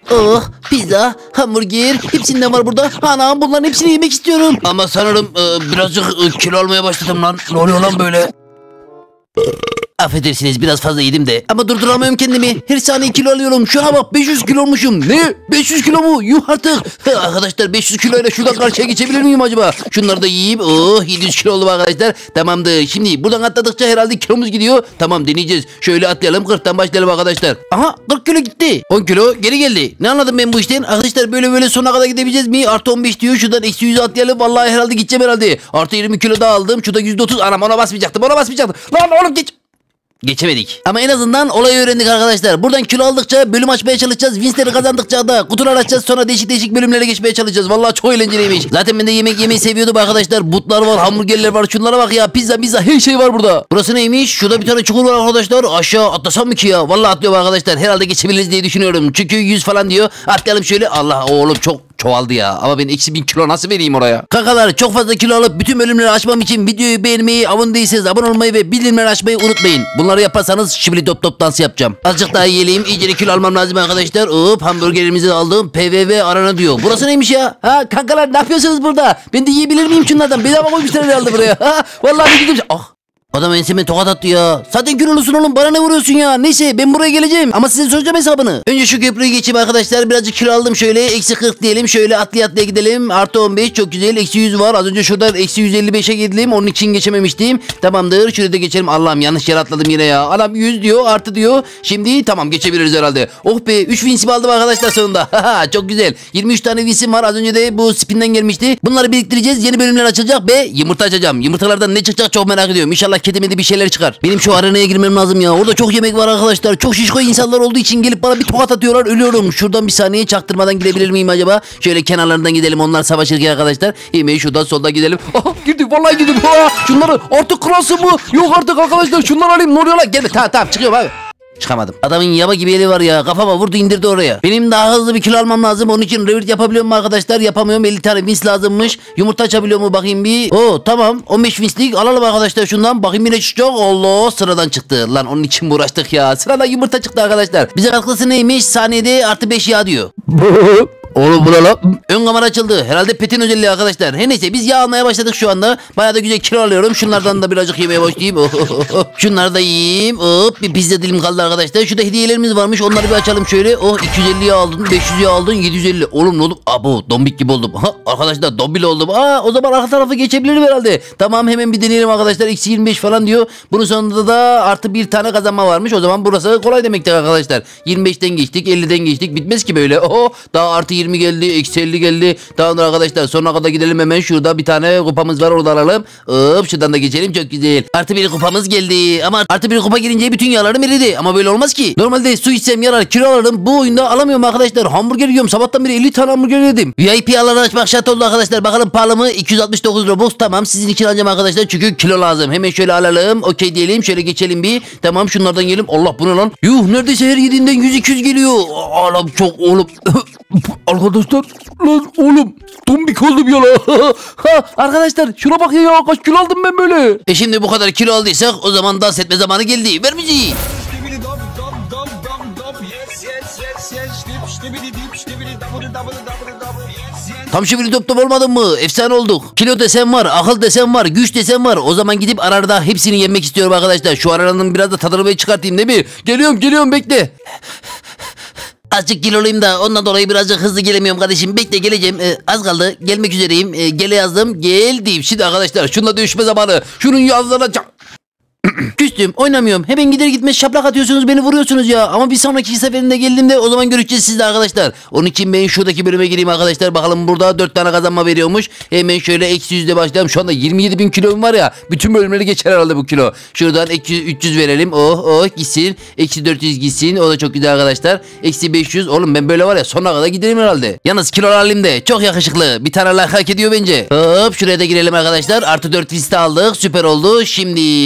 Oh, pizza, hamburger, hepsinden var burada. Anam, bunların hepsini yemek istiyorum. Ama sanırım birazcık kilo almaya başladım lan. Ne oluyor lan böyle? Affedersiniz, biraz fazla yedim de. Ama durduramıyorum kendimi. Her saniye kilo alıyorum. Şuna bak, 500 kilo olmuşum. Ne? 500 kilo mu? Yuh artık. Arkadaşlar, 500 kiloyla şuradan karşıya geçebilir miyim acaba? Şunları da yiyeyim. Oh, 700 kilo oldu arkadaşlar. Tamamdır. Şimdi buradan atladıkça herhalde kilomuz gidiyor. Tamam, deneyeceğiz. Şöyle atlayalım. 40'tan başlayalım arkadaşlar. Aha, 40 kilo gitti. 10 kilo geri geldi. Ne anladım ben bu işten? Arkadaşlar, böyle sonuna kadar gidebileceğiz mi? Artı 15 diyor. Şuradan eksi 100'e atlayalım. Vallahi herhalde gideceğim herhalde. Artı 20 kilo daha aldım. Şurada %30. Anam, ona basmayacaktım. Lan oğlum, geçemedik. Ama en azından olayı öğrendik arkadaşlar. Buradan kilo aldıkça bölüm açmaya çalışacağız. Winsleri kazandıkça da kutular açacağız. Sonra değişik bölümlere geçmeye çalışacağız. Vallahi çok eğlenceliymiş. Zaten ben de yemek yemeyi seviyordum arkadaşlar. Butlar var, hamburgerler var. Şunlara bak ya. Pizza, her şey var burada. Burası neymiş? Şurada bir tane çukur var arkadaşlar. Aşağı atlasam mı ki ya? Vallahi atlıyorum arkadaşlar. Herhalde geçebiliriz diye düşünüyorum. Çünkü 100 falan diyor. Atlayalım şöyle. Allah oğlum, çok çoğaldı ya. Ama ben eksi 1000 kilo nasıl vereyim oraya? Kankalar, çok fazla kilo alıp bütün bölümleri açmam için videoyu beğenmeyi, abone değilseniz abone olmayı ve bildirimleri açmayı unutmayın. Bunları yaparsanız şibili top dansı yapacağım. Azıcık daha yiyelim. İyice kilo almam lazım arkadaşlar. Hop, hamburgerimizi aldım. PVV arana diyor. Burası neymiş ya? Ha kankalar, ne yapıyorsunuz burada? Ben de yiyebilir miyim şunlardan? Bedava koymuşlar herhalde buraya. Ha, vallahi bir gidip... Ah. Adam enseme tokat attı ya. Zaten kilolusun oğlum, bana ne vuruyorsun ya? Neyse, ben buraya geleceğim ama size soracağım hesabını. Önce şu köprüyü geçeyim arkadaşlar. Birazcık kilo aldım şöyle. Eksi 40 diyelim. Şöyle atlaya gidelim. Artı 15 çok güzel. Eksi 100 var. Az önce şuradan eksi 155'e girdim. Onun için geçememiştim. Tamamdır. Şuraya da geçelim. Allah'ım, yanlış yere atladım yine ya. Adam 100 diyor, artı diyor. Şimdi tamam, geçebiliriz herhalde. Oh be, 3 winsim aldım arkadaşlar sonunda. Çok güzel. 23 tane winsim var. Az önce de bu spinden gelmişti. Bunları biriktireceğiz. Yeni bölümler açılacak ve yumurta açacağım. Yumurtalardan ne çıkacak çok merak ediyorum. İnşallah kedimede bir şeyler çıkar. Benim şu arenaya girmem lazım ya. Orada çok yemek var arkadaşlar. Çok şişko insanlar olduğu için gelip bana bir tokat atıyorlar. Ölüyorum. Şuradan bir saniye çaktırmadan gidebilir miyim acaba? Şöyle kenarlarından gidelim. Onlar savaşırken arkadaşlar. Hemen şuradan soldan gidelim. Aha, girdim. Vallahi girdim. Şunları artık kralsın mı? Yok artık arkadaşlar. Şunları alayım. Ne oluyor lan? Gelme. Tamam çıkıyorum abi. Çıkamadım. Adamın yaba gibi eli var ya. Kafama vurdu, indirdi oraya. Benim daha hızlı bir kilo almam lazım. Onun için revert yapabiliyor mu arkadaşlar? Yapamıyorum. 50 tane wins lazımmış. Yumurta açabiliyor mu bakayım bir. Oo tamam. 15 winslik alalım arkadaşlar şundan. Bakayım yine çıkacak. Allah, sıradan çıktı. Lan onun için mi uğraştık ya? Sıradan yumurta çıktı arkadaşlar. Bize katkısı neymiş? Saniyede artı 5 yağ diyor. Oğlum bu ne lan? Ön kamera açıldı. Herhalde petin özelliği arkadaşlar. Her neyse, biz yağ almaya başladık şu anda. Bayağı da güzel kilo alıyorum. Şunlardan da birazcık yemeye başlayayım. Şunları da yiyeyim. Hop, bir pizza dilim kaldı arkadaşlar. Şurada hediyelerimiz varmış. Onları bir açalım şöyle. Oh, 250'ye aldın, 500'ye aldın, 750. Oğlum ne oldu? Abo, dombik gibi oldum. Arkadaşlar dombil oldum. O zaman arka tarafı geçebilirim herhalde. Tamam, hemen bir deneyelim arkadaşlar. Eksi 25 falan diyor. Bunun sonunda da artı bir tane kazanma varmış. O zaman burası kolay demektir arkadaşlar. 25'ten geçtik, 50'den geçtik. Bitmez ki böyle. Daha artı 20 geldi, eksi 50 geldi. Tamamdır arkadaşlar, sonuna kadar gidelim hemen. Şurada bir tane kupamız var, orada alalım. Hop, şuradan da geçelim, çok güzel. Artı bir kupamız geldi. Ama artı bir kupa girince bütün yağlarım eridi. Ama böyle olmaz ki. Normalde su içsem yarar, kilo alırım. Bu oyunda alamıyorum arkadaşlar. Hamburger yiyorum. Sabahtan beri 50 tane hamburger yedim. VIP alanı açmak şart oldu arkadaşlar. Bakalım pahalı mı? 269 Robux. Tamam, sizin için alacağım arkadaşlar. Çünkü kilo lazım. Hemen şöyle alalım. Okey diyelim. Şöyle geçelim bir. Tamam, şunlardan yiyelim. Allah, bu ne lan? Yuh, neredeyse her yediğinden 100-200 geliyor. Alam çok oğlum. Arkadaşlar, lan oğlum, tombik oldum ya la. Arkadaşlar şuna bak ya, kaç kilo aldım ben böyle. Şimdi bu kadar kilo aldıysak o zaman dans etme zamanı geldi. Ver müziği. Tam şibili top olmadın mı? Efsane olduk. Kilo desen var, akıl desen var, güç desen var. O zaman gidip arada hepsini yemek istiyorum arkadaşlar. Şu aranın biraz da tadını çıkartayım değil mi? Geliyorum bekle. Azıcık kiloluyum da ondan dolayı birazcık hızlı gelemiyorum kardeşim. Bekle, geleceğim. Az kaldı. Gelmek üzereyim. Gele yazdım. Geldim. Şimdi arkadaşlar şununla dövüşme zamanı. Şunun yazlarına... Küstüm, oynamıyorum. Hemen gider gitmez şaplak atıyorsunuz, beni vuruyorsunuz ya. Ama bir sonraki seferinde geldiğimde o zaman görüşeceğiz sizle arkadaşlar. Onun için ben şuradaki bölüme gireyim arkadaşlar. Bakalım burada 4 tane kazanma veriyormuş. Hemen şöyle eksi 100'de başlayalım. Şu anda 27.000 kilom var ya. Bütün bölümleri geçer herhalde bu kilo. Şuradan 300 verelim. Oh gitsin. Eksi 400 gitsin. O da çok güzel arkadaşlar. Eksi 500. Oğlum ben böyle var ya, sonuna kadar giderim herhalde. Yalnız kilo halimde çok yakışıklı. Bir tane like hak ediyor bence. Hop, şuraya da girelim arkadaşlar. Artı 4 liste aldık. Süper oldu. Şimdi şunlardan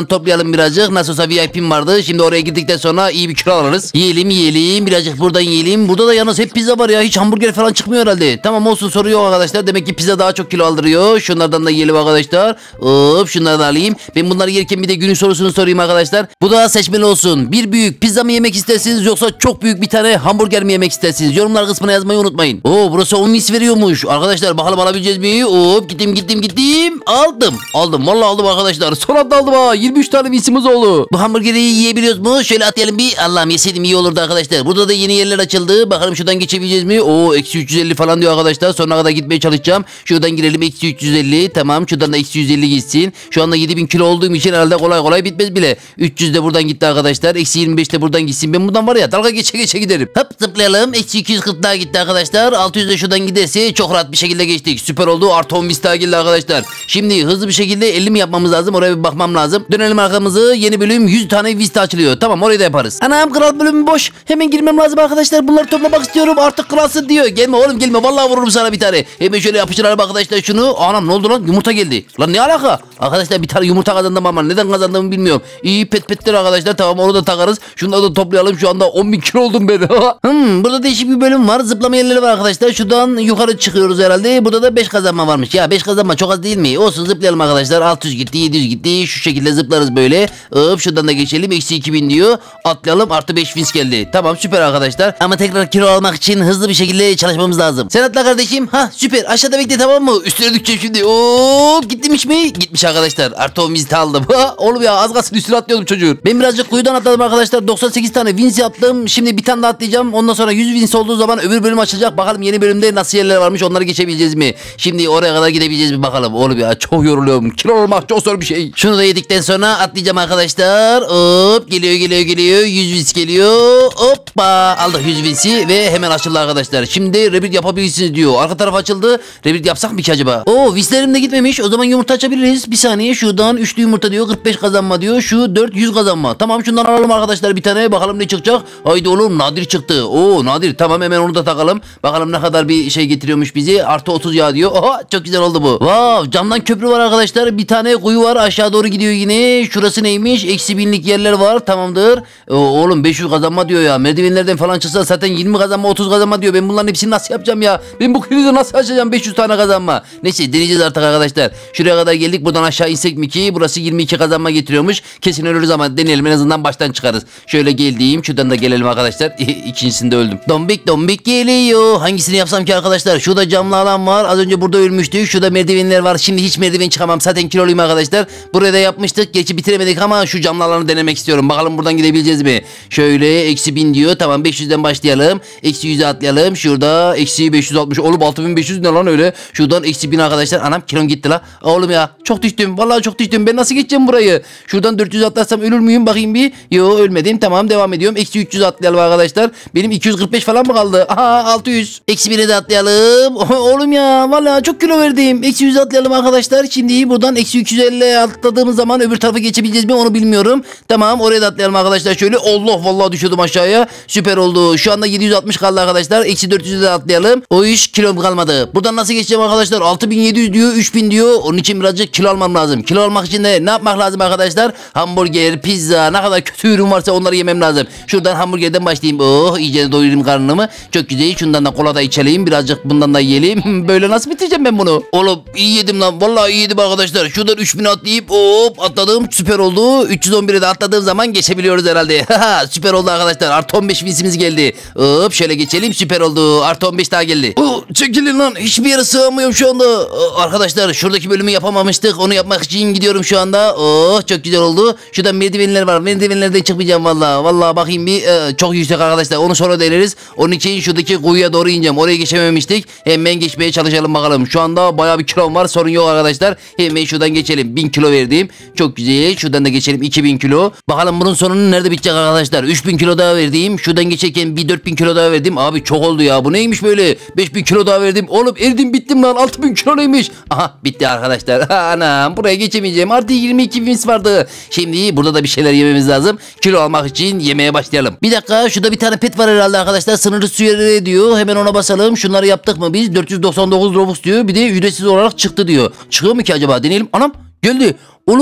şuradan toplayalım birazcık. Nasıl olsa VIP'm vardı. Şimdi oraya gittikten sonra iyi bir kilo alırız. Yiyelim. Birazcık buradan yiyelim. Burada da yalnız hep pizza var ya. Hiç hamburger falan çıkmıyor herhalde. Tamam olsun, soru yok arkadaşlar. Demek ki pizza daha çok kilo aldırıyor. Şunlardan da yiyelim arkadaşlar. Hop, şunları da alayım. Ben bunları yerken bir de günün sorusunu sorayım arkadaşlar. Bu da seçmeli olsun. Bir büyük pizza mı yemek istersiniz yoksa çok büyük bir tane hamburger mi yemek istersiniz? Yorumlar kısmına yazmayı unutmayın. Oo, burası 10 mis veriyormuş. Arkadaşlar bakalım alabileceğiz mi? Hop, gittim. Aldım. Vallahi aldım arkadaşlar. Son anda aldım ha. 23 tane misimiz oldu. Bu hamburgeri yiyebiliyoruz mu? Şöyle atlayalım bir. Allah'ım yeseydim iyi olurdu arkadaşlar. Burada da yeni yerler açıldı. Bakalım şuradan geçebileceğiz mi? Oo, eksi 350 falan diyor arkadaşlar. Sonuna kadar gitmeye çalışacağım. Şuradan girelim, eksi 350. Tamam, şuradan da eksi 150 gitsin. Şu anda 7000 kilo olduğum için herhalde kolay bitmez bile. 300 de buradan gitti arkadaşlar. Eksi 25 de buradan gitsin. Ben buradan var ya dalga geçe giderim. Hop, zıplayalım. Eksi 240 daha gitti arkadaşlar. 600 de şuradan giderse çok rahat bir şekilde geçtik. Süper oldu. Artı 10 mis daha geldi arkadaşlar. Şimdi hızlı bir şekilde 50 mi yapmamız lazım? Oraya bir bakmam lazım. Dönelim arkamızı. Yeni bölüm 100 tane vista açılıyor. Tamam, orayı da yaparız. Anam, kral bölümü boş. Hemen girmem lazım arkadaşlar. Bunları toplamak istiyorum. Artık kralsın diyor. Gelme oğlum, gelme. Vallahi vururum sana bir tane. Hemen şöyle yapıştıralım arkadaşlar şunu. Anam, ne oldu lan? Yumurta geldi. Lan ne alaka? Arkadaşlar bir tane yumurta kazandım ama neden kazandığımı bilmiyorum. İyi petler arkadaşlar. Tamam, onu da takarız. Şunları da toplayalım. Şu anda 10.000 kilo oldum ben. Burada değişik bir bölüm var. Zıplama yerleri var arkadaşlar. Şuradan yukarı çıkıyoruz herhalde. Burada da 5 kazanma varmış. Ya 5 kazanma çok az değil mi? Olsun, zıplayalım arkadaşlar. 600 gitti, 700 gitti. Şu şekilde zıplarız böyle. Hop, şuradan da geçelim. Eksi 2000 diyor. Atlayalım. Artı 5 fins geldi. Tamam, süper arkadaşlar. Ama tekrar kilo almak için hızlı bir şekilde çalışmamız lazım. Sen atla kardeşim. Süper. Aşağıda bekle, tamam mı? Üstüne düşeceğim şimdi. Hop, gitmiş mi? Gitmiş arkadaşlar. Artı 10 vins aldım. Oğlum ya, az kalsın üstüne atlıyordum çocuğun. Ben birazcık kuyudan atladım arkadaşlar. 98 tane vins yaptım. Şimdi bir tane daha atlayacağım. Ondan sonra 100 vins olduğu zaman öbür bölüm açılacak. Bakalım yeni bölümde nasıl yerler varmış, onları geçebileceğiz mi? Şimdi oraya kadar gidebileceğiz mi bakalım. Oğlum ya, çok yoruluyorum. Kilo olmak çok zor bir şey. Şunu da yedikten sonra atlayacağım arkadaşlar. Hop, geliyor. 100 vins geliyor. Hoppa, aldık 100 vinsi ve hemen açıldı arkadaşlar. Şimdi rebirth yapabilirsiniz diyor. Arka taraf açıldı. Rebirth yapsak mı ki acaba? Oo, vinslerim de gitmemiş. O zaman yumurta açabiliriz. Bir saniye, şuradan üçlü yumurta diyor. 45 kazanma diyor. Şu 400 kazanma. Tamam, şundan alalım arkadaşlar bir tane. Bakalım ne çıkacak. Haydi oğlum, nadir çıktı. Oo, nadir. Tamam, hemen onu da takalım. Bakalım ne kadar bir şey getiriyormuş bizi. Artı 30 yağ diyor. Oha, çok güzel oldu bu. Wow, camdan köprü var arkadaşlar. Bir tane kuyu var. Aşağı doğru gidiyor yine. Şurası neymiş? Eksi 1000'lik yerler var. Tamamdır. Oğlum 500 kazanma diyor ya. Merdivenlerden falan çıksa zaten 20 kazanma, 30 kazanma diyor. Ben bunların hepsini nasıl yapacağım ya? Ben bu krizi nasıl açacağım? 500 tane kazanma. Neyse, deneyeceğiz artık arkadaşlar. Şuraya kadar geldik. Buradan aşağı insek mi ki? Burası 22 kazanma getiriyormuş. Kesin ölürüz ama deneyelim. En azından baştan çıkarız. Şöyle geldiğim. Şuradan da gelelim arkadaşlar. İkincisinde öldüm. Dombik geliyor. Hangisini yapsam ki arkadaşlar? Şurada camlı alan var. Az önce burada ölmüştük. Şurada merdivenler var. Şimdi hiç merdiven çıkamam. Zaten kiloluyum arkadaşlar. Buraya da yapmıştık. Gerçi bitiremedik ama şu camlı alanı denemek istiyorum. Bakalım buradan gidebileceğiz mi? Şöyle eksi 1000 diyor. Tamam, 500'den başlayalım. Eksi 100'e atlayalım. Şurada eksi 560. Oğlum 6500 ne lan öyle? Şuradan eksi 1000 arkadaşlar. Anam, kilom gitti la. Oğlum ya, çok düştüm. Vallahi çok düştüm. Ben nasıl geçeceğim burayı? Şuradan 400 atlarsam ölür müyüm? Bakayım bir. Yo, ölmedim. Tamam, devam ediyorum. Eksi 300 atlayalım arkadaşlar. Benim 245 falan mı kaldı? Aha, 600. Eksi 1'e de atlayalım. Oğlum ya, vallahi çok kilo verdim. Eksi 100 atlayalım arkadaşlar. Şimdi buradan eksi 350 atladığımız zaman öbür tarafa geçebileceğiz mi onu bilmiyorum. Tamam, oraya da atlayalım arkadaşlar şöyle. Allah, vallahi düşüyordum aşağıya. Süper oldu. Şu anda 760 kaldı arkadaşlar. Eksi 400'e de atlayalım. O iş, kilom kalmadı. Buradan nasıl geçeceğim arkadaşlar? 6700 diyor, 3000 diyor. Onun için birazcık kilo almam lazım. Kilo almak için de ne yapmak lazım arkadaşlar? Hamburger, pizza, ne kadar kötü ürün varsa onları yemem lazım. Şuradan hamburgerden başlayayım. Oh, iyice doyurayım karnımı. Çok güzel. Şundan da kola da içelim. Birazcık bundan da yiyelim. Böyle nasıl bitireceğim ben bunu? Oğlum iyi yedim lan. Vallahi iyi yedim arkadaşlar. Şuradan 3000 atlayıp hop atladım. Süper oldu. 311'e de atladığım zaman geçebiliyoruz herhalde. Süper oldu arkadaşlar. Artı 15 vinsimiz geldi. Hop, şöyle geçelim. Süper oldu. Artı 15 daha geldi. Çekilin lan. Hiçbir yere sığamıyorum şu anda. Arkadaşlar şuradaki bölümü yapamamıştık. Onu yapmak için gidiyorum şu anda. Oh, çok güzel oldu. Şuradan merdivenler var. Merdivenlerden çıkmayacağım vallahi. Vallahi bakayım bir. Çok yüksek arkadaşlar. Onu sonra deneriz. Onun için şuradaki kuyuya doğru ineceğim. Oraya geçememiştik. Hemen geçmeye çalışalım bakalım. Şu anda bayağı bir kilom var. Sorun yok arkadaşlar. Hemen şuradan geçelim. 1000 kilo verdim. Çok güzel. Şuradan da geçelim. 2000 kilo. Bakalım bunun sonunu nerede bitecek arkadaşlar. 3000 kilo daha verdim. Şuradan geçerken bir 4000 kilo daha verdim. Abi çok oldu ya. Bu neymiş böyle? 5000 kilo daha verdim. Oğlum eridim bittim lan. 6000 kilo neymiş? Aha, bitti arkadaşlar. Anam, buraya geçemeyeceğim. Artı 22 vins vardı. Şimdi burada da bir şeyler yememiz lazım. Kilo almak için yemeye başlayalım. Bir dakika, şurada bir tane pet var herhalde arkadaşlar. Sınırlı su yeri diyor. Hemen ona basalım. Şunları yaptık mı biz? 499 Robux diyor. Bir de ücretsiz olarak çıktı diyor. Çıkıyor mu ki acaba? Deneyelim. Anam, geldi. Oğlum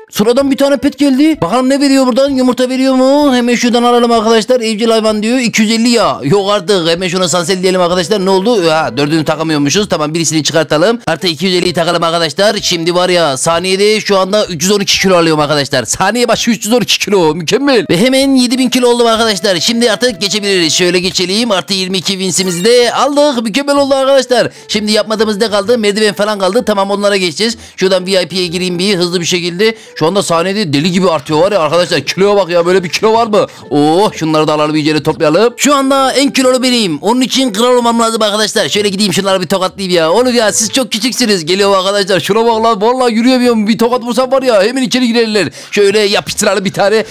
Sıradan bir tane pet geldi. Bakalım ne veriyor buradan? Yumurta veriyor mu? Hemen şuradan alalım arkadaşlar. Evcil hayvan diyor. 250 ya. Yok artık. Hemen şuna sansel diyelim arkadaşlar. Ne oldu? Ha, dördünü takamıyormuşuz. Tamam, birisini çıkartalım. Artı 250'yi takalım arkadaşlar. Şimdi var ya, saniyede şu anda 312 kilo alıyorum arkadaşlar. Saniye başı 312 kilo. Mükemmel. Ve hemen 7000 kilo oldum arkadaşlar. Şimdi artık geçebiliriz. Şöyle geçelim. Artı 22 winsimizi de aldık. Mükemmel oldu arkadaşlar. Şimdi yapmadığımız ne kaldı? Merdiven falan kaldı. Tamam, onlara geçeceğiz. Şuradan VIP'ye gireyim bir hızlı bir şekilde. Şu anda saniyede deli gibi artıyor var ya arkadaşlar. Kiloya bak ya, böyle bir kilo var mı? Oh, şunları da alalım, iyice toplayalım. Şu anda en kilolu benim. Onun için kral olmam lazım arkadaşlar. Şöyle gideyim şunları bir tokatlayayım ya. Oğlum ya, siz çok küçüksünüz. Geliyor arkadaşlar. Şuna bak lan. Vallahi yürüyemiyorum. Bir tokat vursam var ya, hemen içeri girerler. Şöyle yapıştıralım bir tane.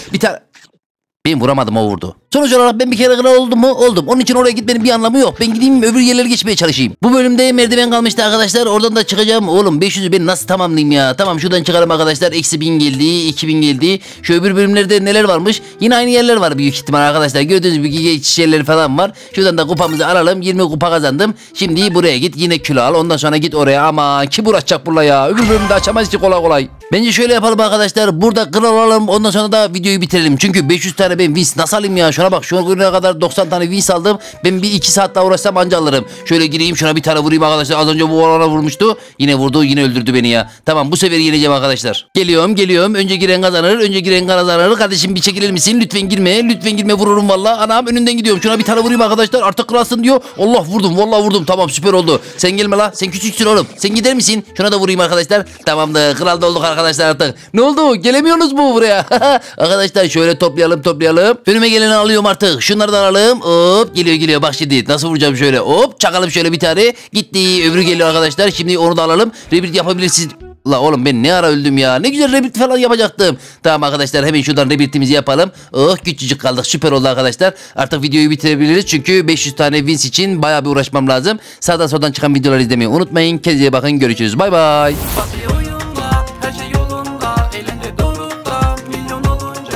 Ben vuramadım, o vurdu. Sonuç olarak ben bir kere kral oldum mu? Oldum. Onun için oraya gitmenin bir anlamı yok. Ben gideyim öbür yerlere geçmeye çalışayım. Bu bölümde merdiven kalmıştı arkadaşlar. Oradan da çıkacağım. Oğlum 500'ü ben nasıl tamamlayayım ya? Tamam, şuradan çıkarım arkadaşlar. Eksi 1000 geldi. 2000 geldi. Şu öbür bölümlerde neler varmış? Yine aynı yerler var büyük ihtimal arkadaşlar. Gördüğünüz gibi geçiş yerleri falan var. Şuradan da kupamızı alalım. 20 kupa kazandım. Şimdi buraya git. Yine kilo al. Ondan sonra git oraya. Ama kim uğraşacak burla ya? Öbür bölümde açamayız ki kolay kolay. Bence şöyle yapalım arkadaşlar. Burada kral olalım. Ondan sonra da videoyu bitirelim. Çünkü 500 tane ben wins nasıl alayım ya? Şuna bak, şu gününe kadar 90 tane wins aldım. Ben bir 2 saat daha uğraşsam anca alırım. Şöyle gireyim, şuna bir tane vurayım arkadaşlar. Az önce bu alana vurmuştu. Yine vurdu, yine öldürdü beni ya. Tamam, bu sefer yeneceğim arkadaşlar. Geliyorum. Önce giren kazanır. Kardeşim bir çekilir misin? Lütfen girme, vururum valla. Anam, önünden gidiyorum. Şuna bir tane vurayım arkadaşlar. Artık kralsın diyor. Allah, vurdum, vallahi vurdum. Tamam, süper oldu. Sen gelme la. Sen küçüksün oğlum. Sen gider misin? Şuna da vurayım arkadaşlar. Tamamdır. Kral da olduk arkadaşlar artık. Ne oldu? Gelemiyorsunuz mu buraya? Arkadaşlar şöyle toplayalım. Önüme geleni alıyorum artık. Şunları da alalım. Hop, geliyor. Bak şimdi nasıl vuracağım şöyle. Hop, çakalım şöyle bir tane. Gitti. Öbürü geliyor arkadaşlar. Şimdi onu da alalım. Rebirth yapabilirsiniz. La oğlum, ben ne ara öldüm ya. Ne güzel rebirth falan yapacaktım. Tamam arkadaşlar, hemen şuradan rebirth'imizi yapalım. Oh, küçücük kaldık. Süper oldu arkadaşlar. Artık videoyu bitirebiliriz. Çünkü 500 tane wins için bayağı bir uğraşmam lazım. Sağdan soldan çıkan videoları izlemeyi unutmayın. Kendinize iyi bakın. Görüşürüz. Bay bay.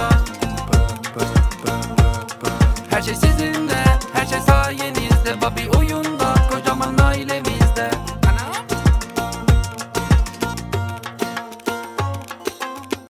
Her şey sizin de, her şey sayenizde. Bobby